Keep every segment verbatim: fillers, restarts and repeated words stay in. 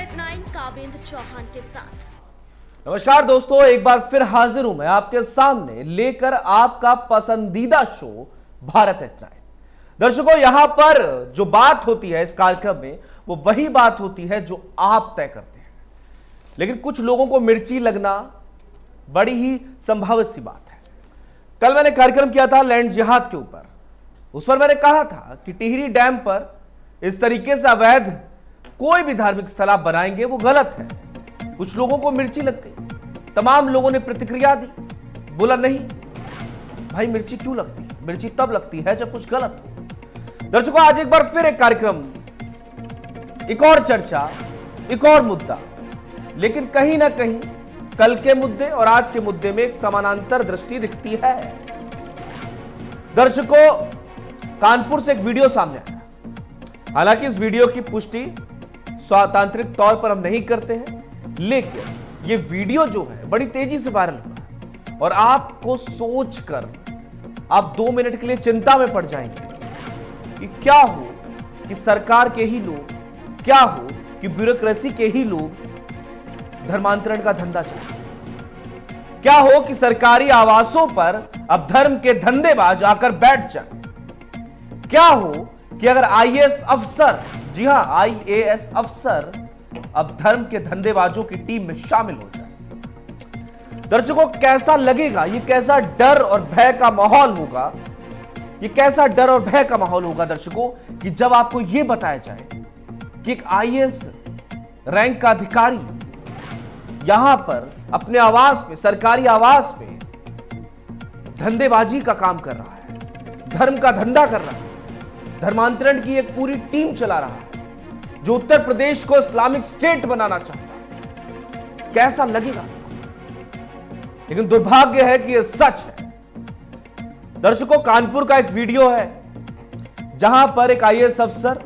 Eight nine Kavendra Chauhan के साथ। नमस्कार दोस्तों, एक बार फिर हाजिर हूं मैं आपके सामने लेकर आपका पसंदीदा शो भारत एट नाइन। दर्शकों, यहां पर जो बात होती है इस कार्यक्रम में वो वही बात होती है जो आप तय करते हैं, लेकिन कुछ लोगों को मिर्ची लगना बड़ी ही संभावित सी बात है। कल मैंने कार्यक्रम किया था लैंड जिहाद के ऊपर। उस पर मैंने कहा था कि टिहरी डैम पर इस तरीके से अवैध कोई भी धार्मिक स्थल आप बनाएंगे वो गलत है। कुछ लोगों को मिर्ची लग गई, तमाम लोगों ने प्रतिक्रिया दी, बोला नहीं भाई मिर्ची क्यों लगती है, मिर्ची तब लगती है जब कुछ गलत हो। दर्शकों, आज एक बार फिर एक कार्यक्रम, एक और चर्चा, एक और मुद्दा, लेकिन कहीं ना कहीं कल के मुद्दे और आज के मुद्दे में एक समानांतर दृष्टि दिखती है। दर्शकों, कानपुर से एक वीडियो सामने आया। हालांकि इस वीडियो की पुष्टि स्वतांत्रिक तौर पर हम नहीं करते हैं, लेकिन यह वीडियो जो है बड़ी तेजी से वायरल हुआ है और आपको सोचकर आप दो मिनट के लिए चिंता में पड़ जाएंगे कि क्या हो कि सरकार के ही लोग, क्या हो कि ब्यूरोक्रेसी के ही लोग धर्मांतरण का धंधा चलाते, क्या हो कि सरकारी आवासों पर अब धर्म के धंधेबाज आकर बैठ जाए, क्या हो कि अगर आईएएस अफसर, जी हां आईएएस अफसर अब धर्म के धंधेबाजों की टीम में शामिल हो जाए। दर्शकों, कैसा लगेगा, ये कैसा डर और भय का माहौल होगा, ये कैसा डर और भय का माहौल होगा दर्शकों, कि जब आपको यह बताया जाए कि एक आईएएस रैंक का अधिकारी यहां पर अपने आवास में, सरकारी आवास में धंधेबाजी का काम कर रहा है, धर्म का धंधा कर रहा है, धर्मांतरण की एक पूरी टीम चला रहा है, जो उत्तर प्रदेश को इस्लामिक स्टेट बनाना चाहता है। कैसा लगेगा? लेकिन दुर्भाग्य है कि यह सच है। दर्शकों, कानपुर का एक वीडियो है जहां पर एक आईएएस अफसर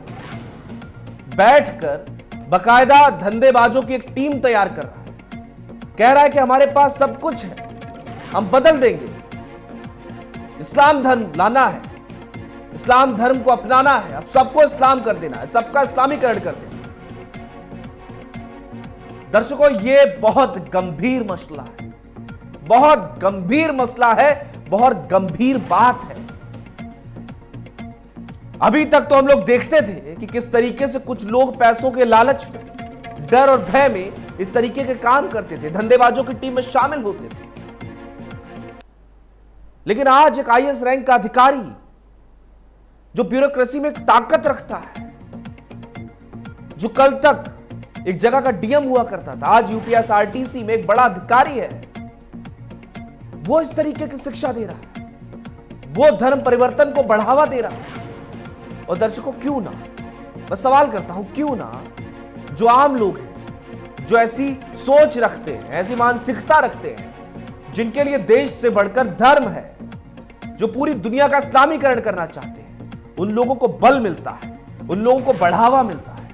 बैठकर बाकायदा धंधेबाजों की एक टीम तैयार कर रहा है। कह रहा है कि हमारे पास सब कुछ है, हम बदल देंगे, इस्लाम धर्म लाना है, इस्लाम धर्म को अपनाना है, अब सबको इस्लाम कर देना है, सबका इस्लामीकरण कर देना है। दर्शकों, यह बहुत गंभीर मसला है, बहुत गंभीर मसला है, बहुत गंभीर बात है। अभी तक तो हम लोग देखते थे कि किस तरीके से कुछ लोग पैसों के लालच में, डर और भय में इस तरीके के काम करते थे, धंधेबाजों की टीम में शामिल होते थे। लेकिन आज एक आईएएस रैंक का अधिकारी जो ब्यूरोक्रेसी में एक ताकत रखता है, जो कल तक एक जगह का डीएम हुआ करता था, आज यूपीएसआरटीसी में एक बड़ा अधिकारी है, वो इस तरीके की शिक्षा दे रहा है, वो धर्म परिवर्तन को बढ़ावा दे रहा है। और दर्शकों, क्यों ना, मैं सवाल करता हूं, क्यों ना जो आम लोग हैं, जो ऐसी सोच रखते हैं, ऐसी मानसिकता रखते हैं, जिनके लिए देश से बढ़कर धर्म है, जो पूरी दुनिया का इस्लामीकरण करना चाहते हैं, उन लोगों को बल मिलता है, उन लोगों को बढ़ावा मिलता है।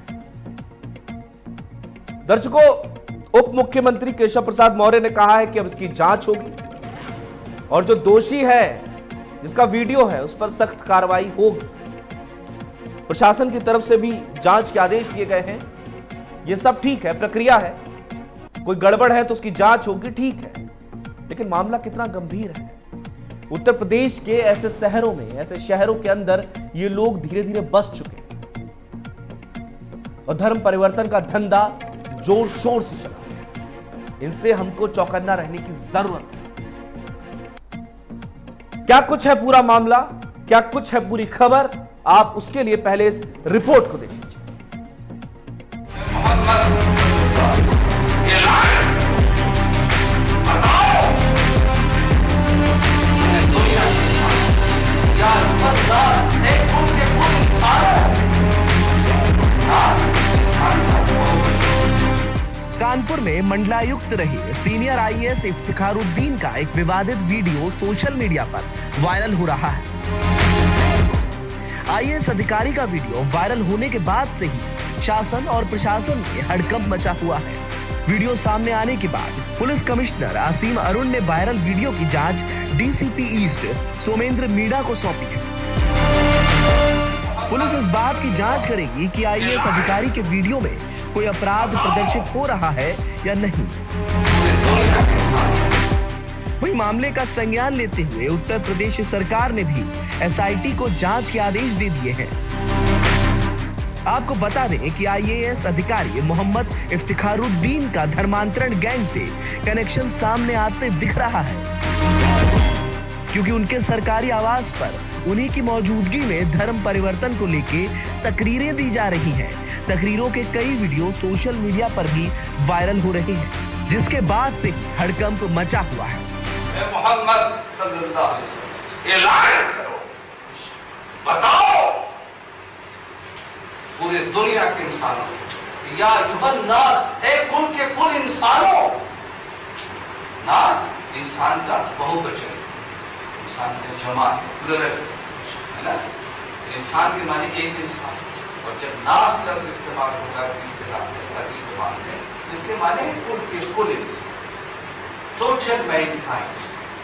दर्शकों, उप मुख्यमंत्री केशव प्रसाद मौर्य ने कहा है कि अब इसकी जांच होगी और जो दोषी है, जिसका वीडियो है, उस पर सख्त कार्रवाई होगी। प्रशासन की तरफ से भी जांच के आदेश दिए गए हैं। यह सब ठीक है, प्रक्रिया है, कोई गड़बड़ है तो उसकी जांच होगी, ठीक है, लेकिन मामला कितना गंभीर है। उत्तर प्रदेश के ऐसे शहरों में, ऐसे शहरों के अंदर ये लोग धीरे धीरे बस चुके हैं और धर्म परिवर्तन का धंधा जोर शोर से चला है। इनसे हमको चौकन्ना रहने की जरूरत है। क्या कुछ है पूरा मामला, क्या कुछ है पूरी खबर, आप उसके लिए पहले इस रिपोर्ट को देख लीजिए। कानपुर में मंडलायुक्त रहे सीनियर आईएएस इफ्तिखारुद्दीन का एक विवादित वीडियो सोशल मीडिया पर वायरल हो रहा है। आईएएस अधिकारी का वीडियो वायरल होने के बाद से ही शासन और प्रशासन में हड़कंप मचा हुआ है। वीडियो सामने आने के बाद पुलिस कमिश्नर असीम अरुण ने वायरल वीडियो की जांच डीसीपी ईस्ट सोमेंद्र मीणा को सौंपी है। पुलिस इस बात की जांच करेगी कि आईएएस अधिकारी के वीडियो में कोई अपराध प्रदर्शित हो रहा है या नहीं। वहीं मामले का संज्ञान लेते हुए उत्तर प्रदेश सरकार ने भी एस आई टी को जांच के आदेश दे दिए हैं। आपको बता दें कि आई ए एस अधिकारी मोहम्मद इफ्तिखारुद्दीन का धर्मांतरण गैंग से कनेक्शन सामने आते दिख रहा है, क्योंकि उनके सरकारी आवास पर उन्हीं की मौजूदगी में धर्म परिवर्तन को लेकर तकरीरें दी जा रही हैं। तकरीरों के कई वीडियो सोशल मीडिया पर भी वायरल हो रहे हैं, जिसके बाद से हड़कंप मचा हुआ है। मोहम्मद सल्लल्लाहु अलैहि वसल्लम ऐलान करो, बताओ पूरे दुनिया के इंसानों को, या युहन नास, ए कुल के कुल इंसानों, नास इंसान का बहुवचन, इंसान का जमा है ना, इंसान के माने एक इंसान, और जब नास लफ्ज इस्तेमाल होता है इस जबान में, इसके माने कुल के कुल इंसान, total mankind.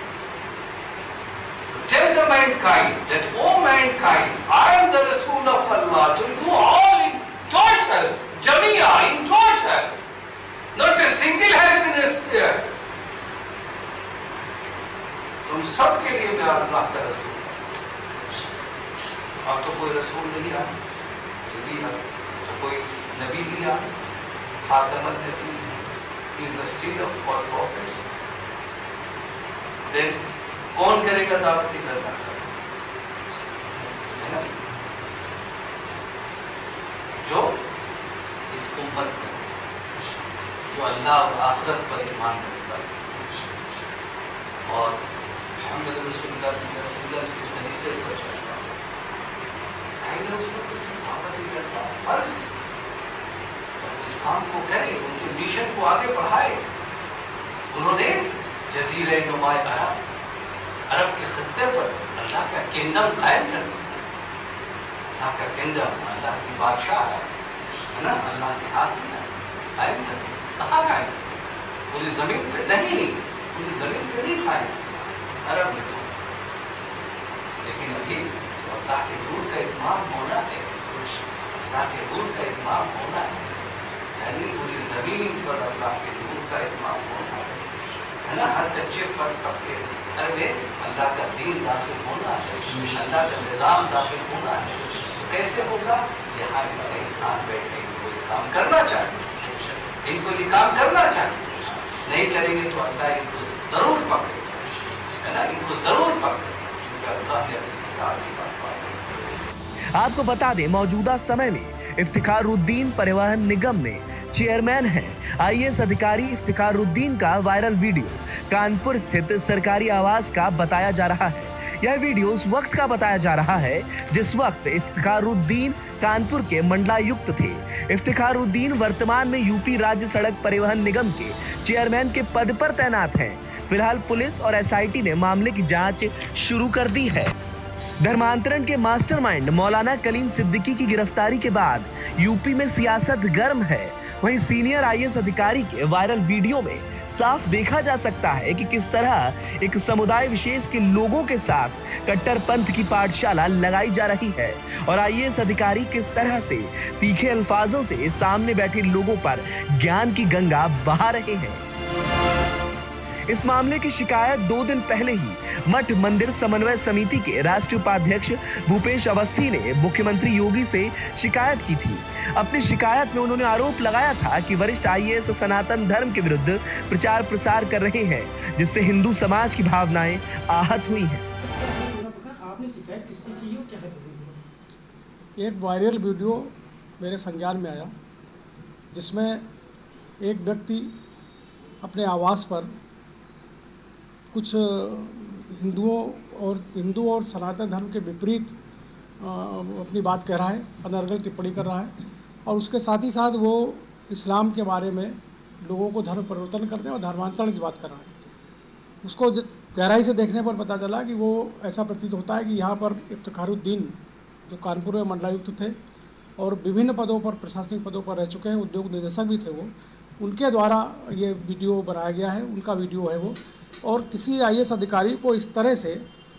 Tell the mankind that, O mankind, I am the Rasul of Allah to you all in total, Jamia in total. Not a single has been spared. तुम सबके लिए मैं अल्लाह का रसूल हूं। अब तो कोई रसूल नहीं आया, यदि है तो कोई नबी नहीं आया, खातमुन नबी is the seal of all prophets. Then कौन करेगा दावत की करना है ना, जो इस उम्मत में, जो अल्लाह और आखिरत पर ईमान रखता है और मोहम्मद रसूलुल्लाह सल्लल्लाहु अलैहि वसल्लम के तरीके पर चलता है, उसको दावत नहीं करता, फर्ज इस काम को करे, उनके मिशन को आगे बढ़ाए। उन्होंने जजीरे नुमाए अरब अरब के खत्ते पर अल्लाह का किंगडम कायम कर दिया। अल्लाह का किंगडम, अल्लाह की बादशाह है ना, अल्लाह के हाथ में है, कायम कर दिया। कहाँ कायम? पूरी जमीन पे नहीं, पूरी जमीन पे नहीं कायम, अरब में। लेकिन अभी तो अल्लाह के दूर का इमाम होना है, अल्लाह के दूर का इमाम होना है, यानी पूरी जमीन पर अल्लाह के दूर का इमाम होना है, है ना, हर कच्चे पर पक्के में अल्लाह का दीन दाखिल होना है, अल्लाह का निज़ाम दाखिल होना है। तो कैसे होगा? यहाँ इतने इंसान बैठे, इनको ये काम करना चाहिए, इनको ये काम करना चाहिए, नहीं करेंगे तो अल्लाह इनको जरूर पकड़ेगा, है ना, इनको जरूर पकड़ेगा, क्योंकि अल्लाह ने अपनी किताब की बात बात। आपको बता दें, मौजूदा समय में इफ्तिखारुद्दीन परिवहन निगम में चेयरमैन हैं। आई ए एस अधिकारी इफ्तिखारुद्दीन का वायरल वीडियो कानपुर स्थित सरकारी आवास का बताया जा रहा है। यह वीडियो उस वक्त का बताया जा रहा है जिस वक्त इफ्तिखारुद्दीन कानपुर के मंडलायुक्त थे। इफ्तिखारुद्दीन वर्तमान में यूपी राज्य सड़क परिवहन निगम के चेयरमैन के पद पर तैनात हैं। फिलहाल पुलिस और एस आई टी ने मामले की जांच शुरू कर दी है। धर्मांतरण के मास्टरमाइंड मौलाना कलीम सिद्दीकी की गिरफ्तारी के बाद यूपी में सियासत गर्म है। वहीं सीनियर आई ए एस अधिकारी के वायरल वीडियो में साफ देखा जा सकता है कि किस तरह एक समुदाय विशेष के लोगों के साथ कट्टरपंथ की पाठशाला लगाई जा रही है और आई ए एस अधिकारी किस तरह से तीखे अल्फाजों से सामने बैठे लोगों पर ज्ञान की गंगा बहा रहे हैं। इस मामले की शिकायत दो दिन पहले ही मठ मंदिर समन्वय समिति के राष्ट्रीय उपाध्यक्ष भूपेश अवस्थी ने मुख्यमंत्री योगी से शिकायत की थी। अपनी शिकायत में उन्होंने आरोप लगाया था कि वरिष्ठ आई ए एस सनातन धर्म के विरुद्ध प्रचार प्रसार कर रहे हैं, जिससे हिंदू समाज की भावनाएं आहत हुई हैं। आपने शिकायत किससे की है, क्या है? एक वायरल वीडियो मेरे संज्ञान में आया जिसमें एक व्यक्ति अपने आवास पर कुछ हिंदुओं और हिंदू और सनातन धर्म के विपरीत अपनी बात कह रहा है, अनर्गल टिप्पणी कर रहा है और उसके साथ ही साथ वो इस्लाम के बारे में लोगों को धर्म परिवर्तन करने और धर्मांतरण की बात कर रहा है। उसको गहराई से देखने पर पता चला कि वो ऐसा प्रतीत होता है कि यहाँ पर इफ्तिखारुद्दीन जो कानपुर में मंडलायुक्त थे और विभिन्न पदों पर, प्रशासनिक पदों पर रह चुके हैं, उद्योग निदेशक भी थे वो, उनके द्वारा ये वीडियो बनाया गया है, उनका वीडियो है वो। और किसी आई ए एस अधिकारी को इस तरह से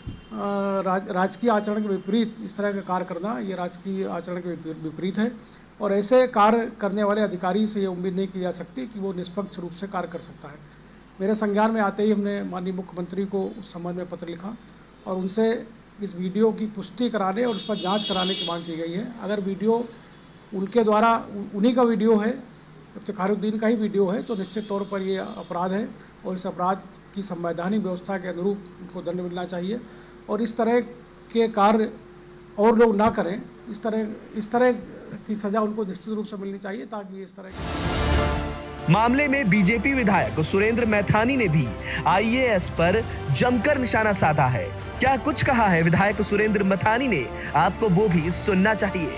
राज, राजकीय आचरण के विपरीत इस तरह का कार्य करना, ये राजकीय आचरण के विपरीत है और ऐसे कार्य करने वाले अधिकारी से ये उम्मीद नहीं की जा सकती कि वो निष्पक्ष रूप से कार्य कर सकता है। मेरे संज्ञान में आते ही हमने माननीय मुख्यमंत्री को उस संबंध में पत्र लिखा और उनसे इस वीडियो की पुष्टि कराने और उस पर जांच कराने की मांग की गई है। अगर वीडियो उनके द्वारा उन्हीं का वीडियो है, इफ्तिखारुद्दीन का ही वीडियो है, तो निश्चित तौर पर ये अपराध है और इस अपराध की संवैधानिक व्यवस्था के अनुरूप उनको दंड मिलना चाहिए और इस तरह के कार्य और लोग ना करें। इस तरह इस तरह की सज़ा उनको निश्चित रूप से मिलनी चाहिए ताकि इस तरह। मामले में बीजेपी विधायक सुरेंद्र मैथानी ने भी आईएएस पर जमकर निशाना साधा है। क्या कुछ कहा है विधायक सुरेंद्र मैथानी ने, आपको वो भी सुनना चाहिए।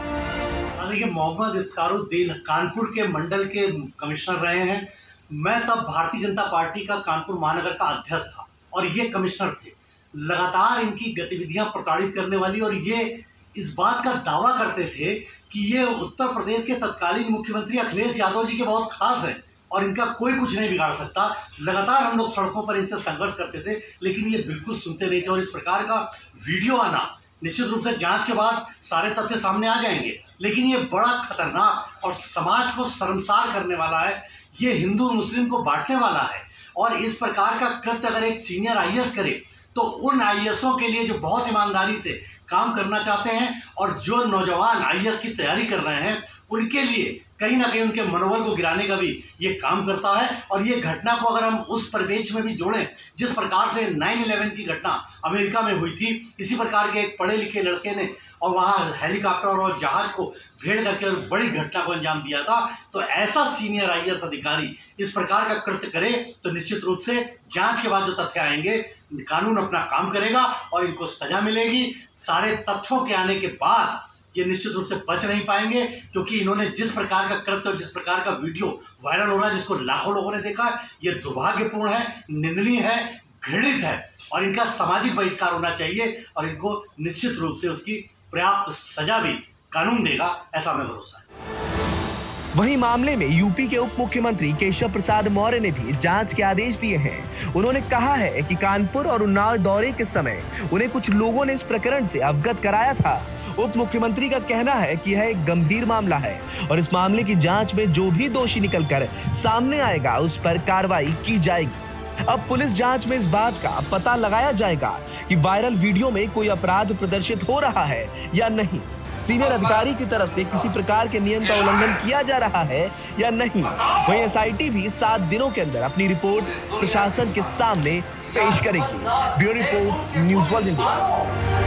देखिए, मोहम्मद इफ्तिखारुद्दीन कानपुर के मंडल के कमिश्नर रहे हैं। मैं तब भारतीय जनता पार्टी का कानपुर महानगर का अध्यक्ष था और ये कमिश्नर थे। लगातार इनकी गतिविधियां प्रताड़ित करने वाली, और ये इस बात का दावा करते थे कि ये उत्तर प्रदेश के तत्कालीन मुख्यमंत्री अखिलेश यादव जी के बहुत खास हैं और इनका कोई कुछ नहीं बिगाड़ सकता। लगातार हम लोग सड़कों पर इनसे संघर्ष करते थे, लेकिन ये बिल्कुल सुनते नहीं थे। और इस प्रकार का वीडियो आना निश्चित रूप से जांच के बाद सारे तथ्य सामने आ जाएंगे, लेकिन ये बड़ा खतरनाक और समाज को शर्मसार करने वाला है। ये हिंदू मुस्लिम को बांटने वाला है और इस प्रकार का कृत्य अगर एक सीनियर आईएएस करे तो उन आईएएसों के लिए जो बहुत ईमानदारी से काम करना चाहते हैं और जो नौजवान आईएएस की तैयारी कर रहे हैं उनके लिए कहीं ना कहीं उनके मनोबल को गिराने का भी ये काम करता है। और ये घटना को अगर हम उस परिवेश में भी जोड़ें जिस प्रकार से नाइन इलेवन की घटना अमेरिका में हुई थी, इसी प्रकार के एक पढ़े लिखे लड़के ने और वहाँ हेलीकॉप्टर और जहाज को भेड़ करके और बड़ी घटना को अंजाम दिया था, तो ऐसा सीनियर आईएएस अधिकारी इस प्रकार का कृत्य करे तो निश्चित रूप से जांच के बाद जो तथ्य आएंगे कानून अपना काम करेगा और इनको सजा मिलेगी। सारे तथ्यों के आने के बाद ये निश्चित रूप से बच नहीं पाएंगे, क्योंकि इन्होंने जिस प्रकार का कृत्य और जिस प्रकार का वीडियो वायरल हो रहा है जिसको लाखों लोगों ने देखा, ये दुर्भाग्यपूर्ण है, निंदनीय है, घृणित है और इनका सामाजिक बहिष्कार होना चाहिए और इनको निश्चित रूप से उसकी पर्याप्त सजा भी कानून देगा, ऐसा हमें भरोसा है। वहीं मामले में यूपी के उप मुख्यमंत्री केशव प्रसाद मौर्य ने भी जांच के आदेश दिए हैं। उन्होंने कहा है कि कानपुर और उन्नाव दौरे के समय उन्हें कुछ लोगों ने इस प्रकरण से अवगत कराया था। उप मुख्यमंत्री का कहना है कि यह एक गंभीर मामला है और इस मामले की जांच में जो भी दोषी निकलकर सामने आएगा उस पर कार्रवाई की जाएगी। अब पुलिस जांच में इस बात का पता लगाया जाएगा कि वायरल वीडियो में कोई अपराध प्रदर्शित हो रहा है या नहीं, सीनियर अधिकारी की तरफ से किसी प्रकार के नियम का उल्लंघन किया जा रहा है या नहीं। वहीं एसआईटी भी सात दिनों के अंदर अपनी रिपोर्ट प्रशासन के सामने पेश करेगी। Bureau report, news world India.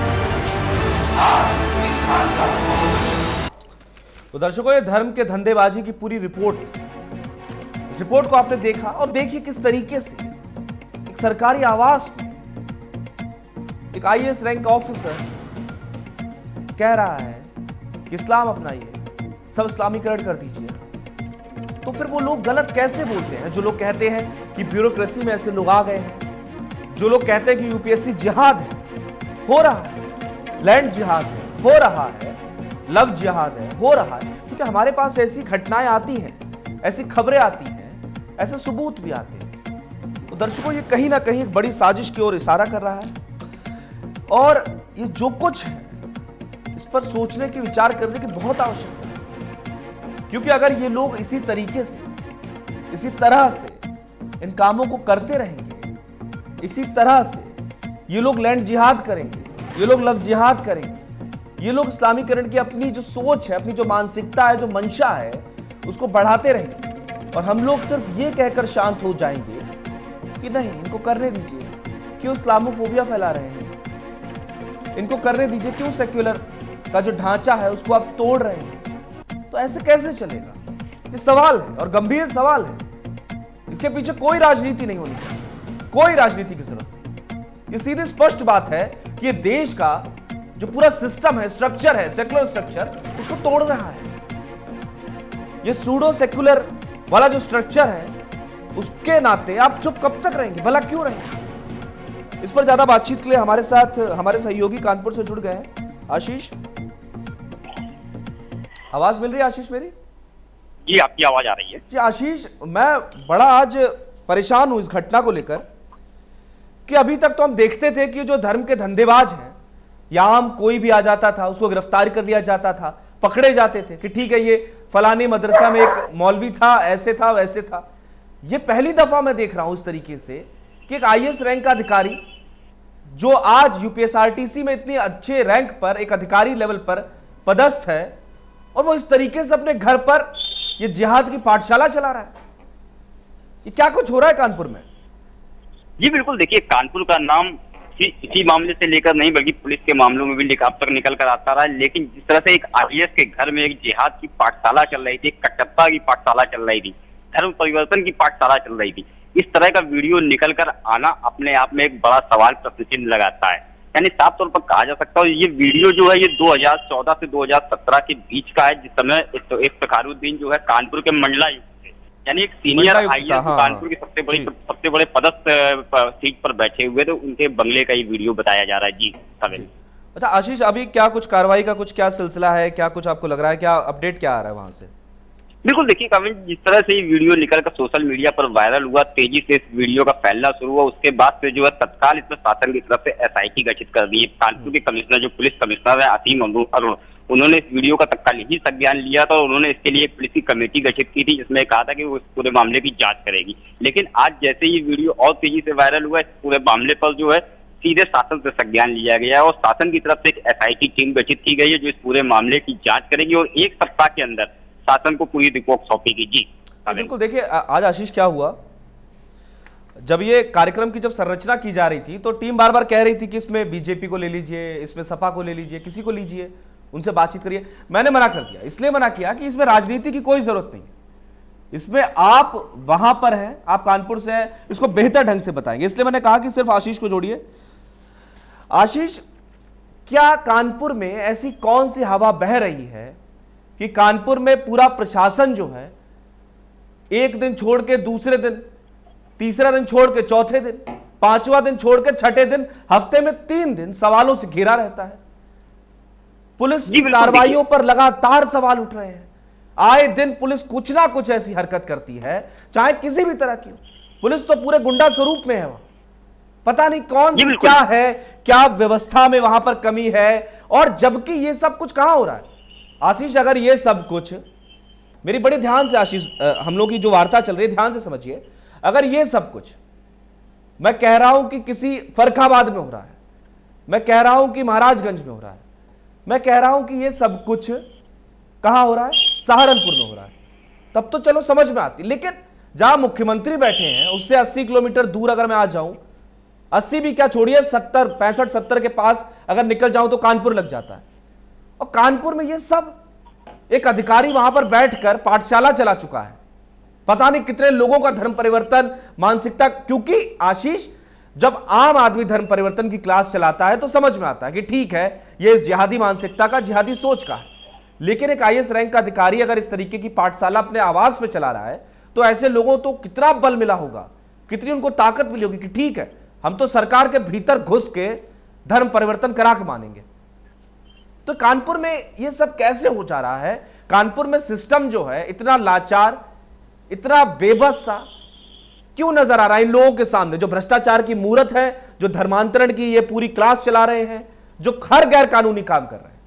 तो दर्शकों, ये धर्म के धंधेबाजी की पूरी रिपोर्ट, इस रिपोर्ट को आपने देखा और देखिए किस तरीके से एक सरकारी आवास में एक आईएएस रैंक ऑफिसर कह रहा है कि इस्लाम अपनाइए, सब इस्लामीकरण कर दीजिए। तो फिर वो लोग गलत कैसे बोलते हैं जो लोग कहते हैं कि ब्यूरोक्रेसी में ऐसे लोग आ गए हैं, जो लोग कहते हैं कि यूपीएससी जिहाद है, हो रहा है, लैंड जिहाद है, हो रहा है, लव जिहाद है, हो रहा है, क्योंकि हमारे पास ऐसी घटनाएं आती हैं, ऐसी खबरें आती हैं, ऐसे सबूत भी आते हैं। तो दर्शकों, ये कहीं ना कहीं एक बड़ी साजिश की ओर इशारा कर रहा है और ये जो कुछ है इस पर सोचने की, विचार करने की बहुत आवश्यकता है, क्योंकि अगर ये लोग इसी तरीके से, इसी तरह से इन कामों को करते रहेंगे, इसी तरह से ये लोग लैंड जिहाद करेंगे, ये लोग लव जिहाद करेंगे, ये लोग इस्लामीकरण की अपनी जो सोच है, अपनी जो मानसिकता है, जो मंशा है, उसको बढ़ाते रहेंगे और हम लोग सिर्फ ये कहकर शांत हो जाएंगे कि नहीं, इनको करने दीजिए, क्यों इस्लामोफोबिया फैला रहे हैं, इनको करने दीजिए, क्यों सेक्युलर का जो ढांचा है उसको आप तोड़ रहे हैं। तो ऐसे कैसे चलेगा? ये सवाल है और गंभीर सवाल है। इसके पीछे कोई राजनीति नहीं होनी चाहिए, कोई राजनीति की जरूरत नहीं। ये सीधी स्पष्ट बात है कि ये देश का जो पूरा सिस्टम है, स्ट्रक्चर है, सेक्युलर स्ट्रक्चर, उसको तोड़ रहा है। ये सूडो सेक्युलर वाला जो स्ट्रक्चर है, उसके नाते आप चुप कब तक रहेंगे? भला क्यों रहेंगे? इस पर ज्यादा बातचीत के लिए हमारे साथ हमारे सहयोगी कानपुर से जुड़ गए हैं आशीष। आवाज मिल रही है आशीष मेरी? जी, आपकी आवाज आ रही है। जी आशीष, मैं बड़ा आज परेशान हूं इस घटना को लेकर कि अभी तक तो हम देखते थे कि जो धर्म के धंधेबाज हैं, या आम कोई भी आ जाता था उसको गिरफ्तार कर लिया जाता था, पकड़े जाते थे कि ठीक है ये फलानी मदरसा में एक मौलवी था, ऐसे था वैसे था। ये पहली दफा मैं देख रहा हूं इस तरीके से कि एक आईएएस रैंक का अधिकारी जो आज यूपीएसआरटीसी में इतनी अच्छे रैंक पर एक अधिकारी लेवल पर पदस्थ है और वो इस तरीके से अपने घर पर ये जिहाद की पाठशाला चला रहा है। ये क्या कुछ हो रहा है कानपुर में? जी बिल्कुल, देखिए कानपुर का नाम इसी मामले से लेकर नहीं बल्कि पुलिस के मामलों में भी अब तक निकल कर आता रहा है। लेकिन जिस तरह से एक आईएएस के घर में एक जिहाद की पाठशाला चल रही थी, एक कट्टरता की पाठशाला चल रही थी, धर्म परिवर्तन की पाठशाला चल रही थी, इस तरह का वीडियो निकल कर आना अपने आप में एक बड़ा सवाल प्रश्न चिन्ह लगाता है। यानी साफ तौर पर कहा जा सकता है ये वीडियो जो है ये दो हज़ार चौदह से दो हज़ार सत्रह के बीच का है, जिस समय इफ्तिखारुद्दीन जो है कानपुर के मंडलायुक्त थे, यानी एक सीनियर आईएएस हाँ, कानपुर की सबसे बड़ी सबसे बड़े पदस्थ सीट पर बैठे हुए थे, उनके बंगले का ये वीडियो बताया जा रहा है। जी सवेल। अच्छा आशीष, अभी क्या कुछ कार्रवाई का कुछ क्या सिलसिला है, क्या कुछ आपको लग रहा है, क्या अपडेट क्या आ रहा है वहां से? बिल्कुल, देखिए काविंद, जिस तरह से ये वीडियो निकलकर सोशल मीडिया पर वायरल हुआ, तेजी से इस वीडियो का फैलना शुरू हुआ, उसके बाद से जो है तत्काल इसमें शासन की तरफ से एसआईटी गठित कर दी है। कानपुर के कमिश्नर जो पुलिस कमिश्नर है असीम अरुण, उन्होंने इस वीडियो का तत्काल ही संज्ञान लिया था और उन्होंने इसके लिए पुलिस की कमेटी गठित की थी, जिसमें कहा था कि वो इस पूरे मामले की जांच करेगी। लेकिन आज जैसे ये वीडियो और तेजी से वायरल हुआ, इस पूरे मामले पर जो है सीधे शासन से संज्ञान लिया गया है और शासन की तरफ से एक एसआईटी टीम गठित की गई है जो इस पूरे मामले की जांच करेगी और एक सप्ताह के अंदर शासन को पूरी रिपोर्ट सौंपेगी। जी बिल्कुल, देखिए आज आशीष क्या हुआ, जब ये कार्यक्रम की जब संरचना की जा रही थी तो टीम बार बार कह रही थी कि इसमें बीजेपी को ले लीजिए, इसमें सपा को ले लीजिए, किसी को लीजिए, उनसे बातचीत करिए। मैंने मना कर दिया, इसलिए मना किया कि इसमें राजनीति की कोई जरूरत नहीं है, इसमें आप वहां पर हैं, आप कानपुर से हैं, इसको बेहतर ढंग से बताएंगे, इसलिए मैंने कहा कि सिर्फ आशीष को जोड़िए। आशीष, क्या कानपुर में ऐसी कौन सी हवा बह रही है कि कानपुर में पूरा प्रशासन जो है एक दिन छोड़ के दूसरे दिन, तीसरा दिन छोड़ के चौथे दिन, पांचवा दिन छोड़ के छठे दिन, हफ्ते में तीन दिन सवालों से घिरा रहता है? पुलिस की कार्रवाइयों पर लगातार सवाल उठ रहे हैं, आए दिन पुलिस कुछ ना कुछ ऐसी हरकत करती है, चाहे किसी भी तरह की हो। पुलिस तो पूरे गुंडा स्वरूप में है, वहां पता नहीं कौन सी क्या है, क्या व्यवस्था में वहां पर कमी है, और जबकि ये सब कुछ कहां हो रहा है? आशीष, अगर ये सब कुछ, मेरी बड़ी ध्यान से आशीष, हम लोग की जो वार्ता चल रही है ध्यान से समझिए, अगर ये सब कुछ मैं कह रहा हूं कि किसी फर्रुखाबाद में हो रहा है, मैं कह रहा हूं कि महाराजगंज में हो रहा है, मैं कह रहा हूं कि ये सब कुछ कहां हो रहा है, सहारनपुर में हो रहा है, तब तो चलो समझ में आती। लेकिन जहां मुख्यमंत्री बैठे हैं उससे अस्सी किलोमीटर दूर अगर मैं आ जाऊं, अस्सी भी क्या छोड़िए, सत्तर पैंसठ सत्तर के पास अगर निकल जाऊं तो कानपुर लग जाता है, और कानपुर में ये सब एक अधिकारी वहां पर बैठकर पाठशाला चला चुका है, पता नहीं कितने लोगों का धर्म परिवर्तन मानसिकता। क्योंकि आशीष, जब आम आदमी धर्म परिवर्तन की क्लास चलाता है तो समझ में आता है कि ठीक है ये इस जिहादी मानसिकता का, जिहादी सोच का है, लेकिन एक आईएएस रैंक का अधिकारी अगर इस तरीके की पाठशाला अपने आवास पे चला रहा है तो ऐसे लोगों को कितना बल मिला होगा, कितनी उनको ताकत मिली होगी कि ठीक है हम तो सरकार के भीतर घुस के धर्म परिवर्तन करा के मानेंगे। तो कानपुर में ये सब कैसे हो जा रहा है? कानपुर में सिस्टम जो है इतना लाचार, इतना बेबस सा क्यों नजर आ रहा है इन लोगों के सामने, जो भ्रष्टाचार की मूरत है, जो धर्मांतरण की ये पूरी क्लास चला रहे हैं, जो हर गैर कानूनी काम कर रहे हैं?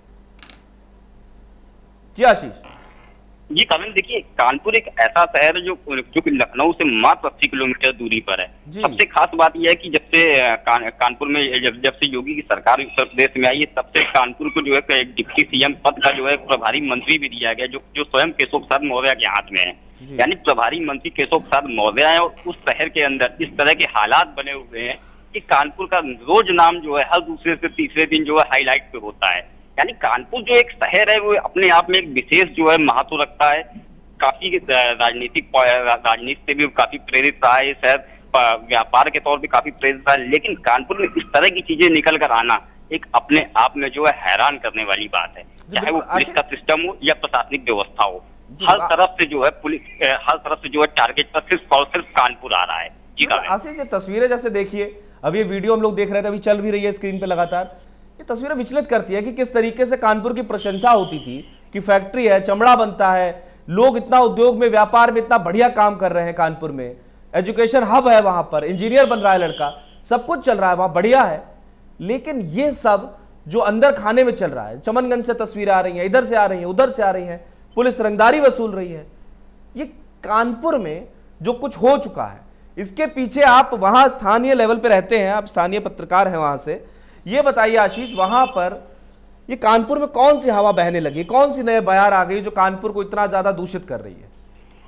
जी आशीष। ये कानून, देखिए कानपुर एक ऐसा शहर है जो जो कि लखनऊ से मात्र अस्सी किलोमीटर दूरी पर है। सबसे खास बात यह है कि जब से कान, कानपुर में जब जब से योगी की सरकार उत्तर प्रदेश में आई है, तब से कानपुर को जो है एक डिप्टी सीएम पद का जो है प्रभारी मंत्री भी दिया गया, जो जो स्वयं केशव प्रसाद मौर्य के हाथ में है। यानी प्रभारी मंत्री केशव प्रसाद मौर्य है और उस शहर के अंदर इस तरह के हालात बने हुए हैं कि कानपुर का रोज नाम जो है हर दूसरे से तीसरे दिन जो है हाईलाइट पे होता है। यानी कानपुर जो एक शहर है वो अपने आप में एक विशेष जो है महत्व रखता है, काफी राजनीतिक राजनीति से भी काफी प्रेरित रहा है ये शहर, व्यापार के तौर पे काफी प्रेरित रहा है। लेकिन कानपुर में इस तरह की चीजें निकल कर आना एक अपने आप में जो है हैरान करने वाली बात है, चाहे वो पुलिस का सिस्टम हो या प्रशासनिक व्यवस्था हो, हर तरफ से जो है पुलिस हर तरफ से जो है टारगेट पर सिर्फ और सिर्फ कानपुर आ रहा है। जी आशीष, ये तस्वीरें जैसे देखिए, अब ये वीडियो हम लोग देख रहे थे, अभी चल भी रही है स्क्रीन पे लगातार, ये तस्वीरें विचलित करती है कि किस तरीके से कानपुर की प्रशंसा होती थी कि फैक्ट्री है, चमड़ा बनता है, लोग इतना उद्योग में, व्यापार में इतना बढ़िया काम कर रहे हैं, कानपुर में एजुकेशन हब है, वहां पर इंजीनियर बन रहा है लड़का, सब कुछ चल रहा है वहां, बढ़िया है। लेकिन ये सब जो अंदर खाने में चल रहा है। चमनगंज से तस्वीरें आ रही हैं, इधर से आ रही हैं, उधर से आ रही हैं, पुलिस रंगदारी वसूल रही है। ये कानपुर में जो कुछ हो चुका है, इसके पीछे आप वहां स्थानीय लेवल पे रहते हैं, आप स्थानीय पत्रकार हैं वहां से, ये बताइए आशीष, वहां पर ये कानपुर में कौन सी हवा बहने लगी, कौन सी नए बयार आ गई जो कानपुर को इतना ज्यादा दूषित कर रही है?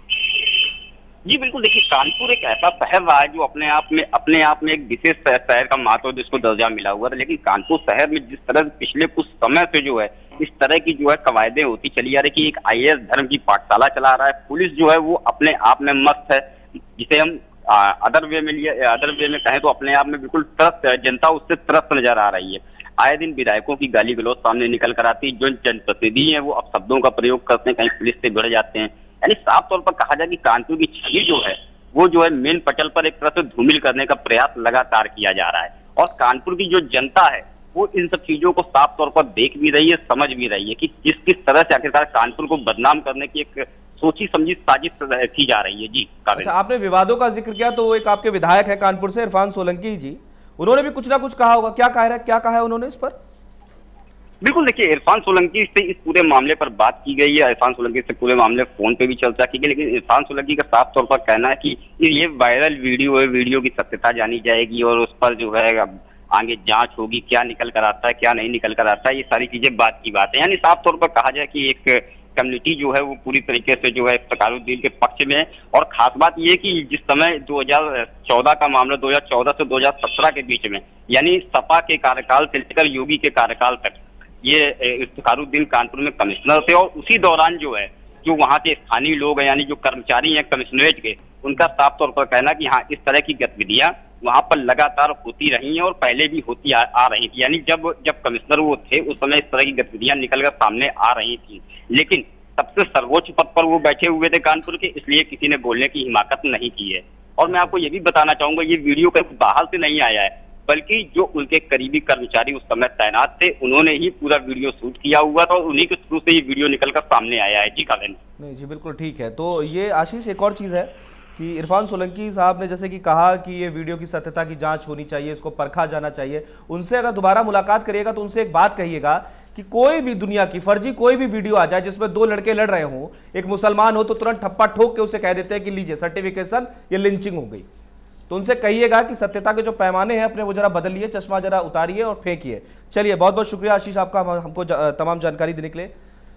जी बिल्कुल, देखिए कानपुर एक ऐसा शहर रहा है जो अपने आप में अपने आप में एक विशेष शहर का महत्व जिसको दर्जा मिला हुआ था, लेकिन कानपुर शहर में जिस तरह पिछले कुछ समय से जो है इस तरह की जो है कवायदें होती चली आ रही कि एक आई ए एस धर्म की पाठशाला चला रहा है, पुलिस जो है वो अपने आप में मस्त है, जिसे हम अदर वे में लिए अदर वे में कहें तो अपने आप में बिल्कुल त्रस्त है, जनता उससे त्रस्त नजर आ रही है। आए दिन विधायकों की गाली गलौज सामने निकल कर आती है, जो जनप्रतिनिधि हैं वो अब शब्दों का प्रयोग करते हैं, कहीं पुलिस से भिड़ जाते हैं। यानी साफ तौर पर कहा जाए कि कानपुर की छवि जो है वो जो है मेन पटल पर एक तरह से धूमिल करने का प्रयास लगातार किया जा रहा है, और कानपुर की जो जनता है वो इन सब चीजों को साफ तौर पर देख भी रही है, समझ भी रही है कि किस किस तरह से आखिरकार कानपुर को बदनाम करने की एक सोची समझी साजिश की जा रही है। जी अच्छा, आपने विवादों का जिक्र किया तो वो एक आपके विधायक है कानपुर से, इरफान सोलंकी जी, उन्होंने भी कुछ ना कुछ कहा होगा, क्या कह रहा है, क्या कहा है उन्होंने इस पर? बिल्कुल, देखिए इरफान सोलंकी से इस पूरे मामले पर बात की गई है, इरफान सोलंकी से पूरे मामले फोन पे भी चर्चा की गई, लेकिन इरफान सोलंकी का साफ तौर पर कहना है कि ये वायरल वीडियो है, वीडियो की सत्यता जानी जाएगी और उस पर जो है आगे जांच होगी, क्या निकल कर आता है क्या नहीं निकल कर आता है, ये सारी चीजें बात की बात है। यानी साफ तौर पर कहा जाए कि एक कम्युनिटी जो है वो पूरी तरीके से जो है इफ्तिखारुद्दीन के पक्ष में है, और खास बात ये कि जिस समय दो हज़ार चौदह का मामला दो हज़ार चौदह से दो हज़ार सत्रह के बीच में, यानी सपा के कार्यकाल से लेकर योगी के कार्यकाल तक ये इफ्तिखारुद्दीन कानपुर में कमिश्नर थे, और उसी दौरान जो है जो वहाँ के स्थानीय लोग हैं यानी जो कर्मचारी हैं कमिश्नरेट के, उनका साफ तौर पर कहना कि हाँ इस तरह की गतिविधियां वहाँ पर लगातार होती रही हैं और पहले भी होती आ, आ रही थी। यानी जब जब कमिश्नर वो थे उस समय इस तरह की गतिविधियां निकलकर सामने आ रही थी, लेकिन सबसे सर्वोच्च पद पर वो बैठे हुए थे कानपुर के, इसलिए किसी ने बोलने की हिमाकत नहीं की है। और मैं आपको ये भी बताना चाहूंगा, ये वीडियो कहीं बाहर से नहीं आया है, बल्कि जो उनके करीबी कर्मचारी उस समय तैनात थे उन्होंने ही पूरा वीडियो शूट किया हुआ था और उन्हीं के थ्रू से ये वीडियो निकलकर सामने आया है। जी काविन नहीं जी बिल्कुल ठीक है। तो ये आशीष एक और चीज़ है कि इरफान सोलंकी साहब ने जैसे कि कहा कि ये वीडियो की सत्यता की जांच होनी चाहिए, इसको परखा जाना चाहिए। उनसे अगर दोबारा मुलाकात करिएगा तो उनसे एक बात कहिएगा कि कोई भी दुनिया की फर्जी कोई भी वीडियो आ जाए जिसमें दो लड़के लड़ रहे हों, एक मुसलमान हो तो तुरंत ठप्पा ठोक के उसे कह देते हैं कि लीजिए सर्टिफिकेशन, ये लिंचिंग हो गई। तो उनसे कहिएगा कि सत्यता के जो पैमाने हैं अपने वो जरा बदलिए, चश्मा जरा उतारिए और फेंकिए। चलिए बहुत बहुत शुक्रिया आशीष आपका हमको तमाम जानकारी देने के लिए।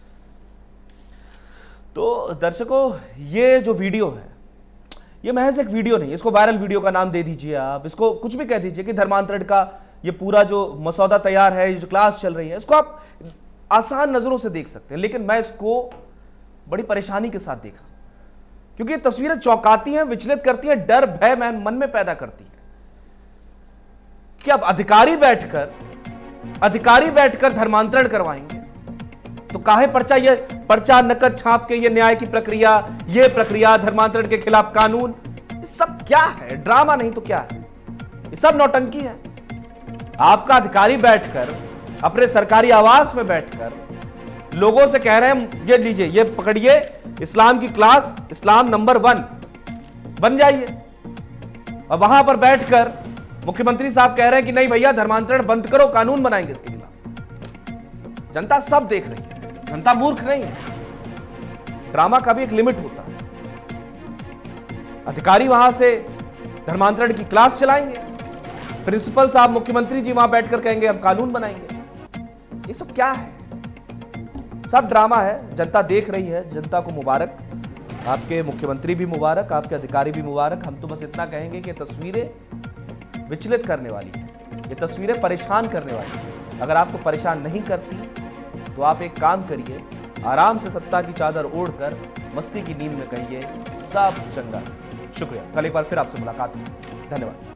तो दर्शकों ये जो वीडियो है ये महज एक वीडियो नहीं, इसको वायरल वीडियो का नाम दे दीजिए, आप इसको कुछ भी कह दीजिए कि धर्मांतरण का ये पूरा जो मसौदा तैयार है, ये जो क्लास चल रही है, इसको आप आसान नजरों से देख सकते हैं, लेकिन मैं इसको बड़ी परेशानी के साथ देखा क्योंकि ये तस्वीरें चौंकाती हैं, विचलित करती हैं, डर भय मन में पैदा करती हैं कि अब अधिकारी बैठकर अधिकारी बैठकर धर्मांतरण करवाएंगे तो काहे पर्चा, ये पर्चा नकद छाप के ये न्याय की प्रक्रिया, ये प्रक्रिया धर्मांतरण के खिलाफ कानून, ये सब क्या है? ड्रामा नहीं तो क्या है? ये सब नौटंकी है। आपका अधिकारी बैठकर अपने सरकारी आवास में बैठकर लोगों से कह रहे हैं ये लीजिए, ये पकड़िए, इस्लाम की क्लास, इस्लाम नंबर वन बन जाइए, और वहां पर बैठकर मुख्यमंत्री साहब कह रहे हैं कि नहीं भैया धर्मांतरण बंद करो, कानून बनाएंगे इसके खिलाफ। जनता सब देख रही है, जनता मूर्ख नहीं है। ड्रामा का भी एक लिमिट होता है। अधिकारी वहां से धर्मांतरण की क्लास चलाएंगे, प्रिंसिपल साहब मुख्यमंत्री जी वहां बैठकर कहेंगे हम कानून बनाएंगे। ये सब क्या है? सब ड्रामा है। जनता देख रही है, जनता को मुबारक, आपके मुख्यमंत्री भी मुबारक, आपके अधिकारी भी मुबारक। हम तो बस इतना कहेंगे कि तस्वीरें विचलित करने वाली है, ये तस्वीरें परेशान करने वाली है। अगर आपको परेशान नहीं करती तो आप एक काम करिए, आराम से सत्ता की चादर ओढ़कर मस्ती की नींद में कहिए सब चंगा से। शुक्रिया, कल एक बार फिर आपसे मुलाकात होगी। धन्यवाद।